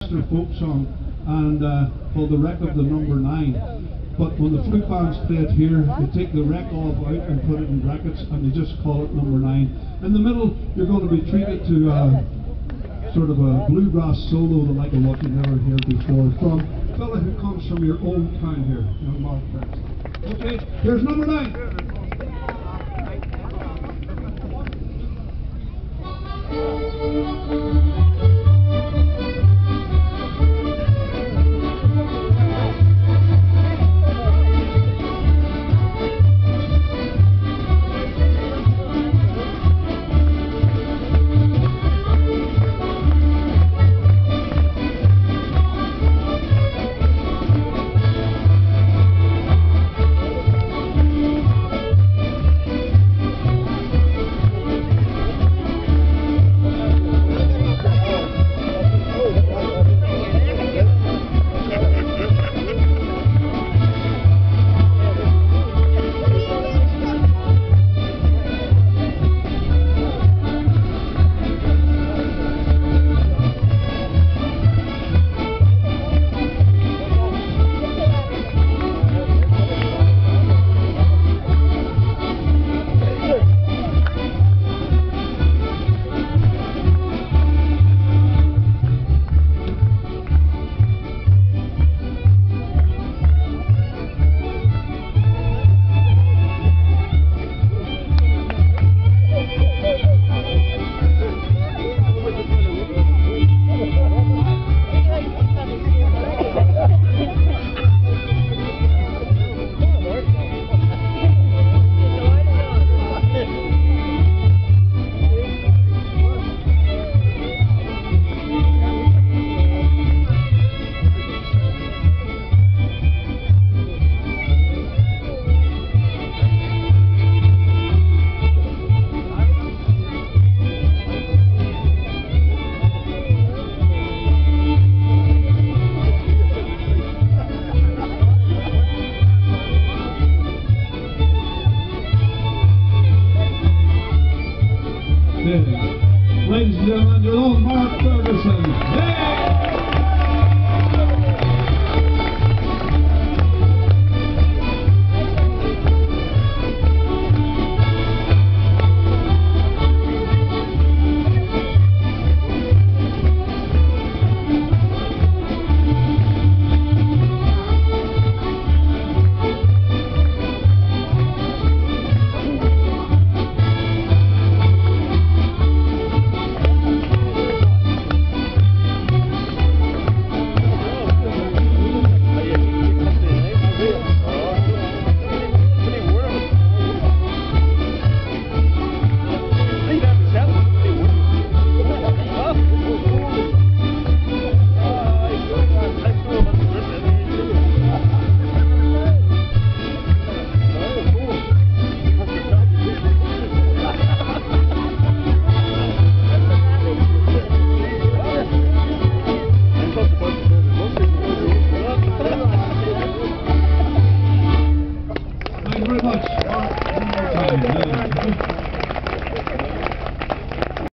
Ulster folk song and called The Wreck of the Number 9. But when the flute bands play it here, they take the wreck off out and put it in brackets and they just call it number 9. In the middle, you're going to be treated to sort of a bluegrass solo like what you've never heard before from a fella who comes from your own town here, young Mark Prince. Okay, here's number 9.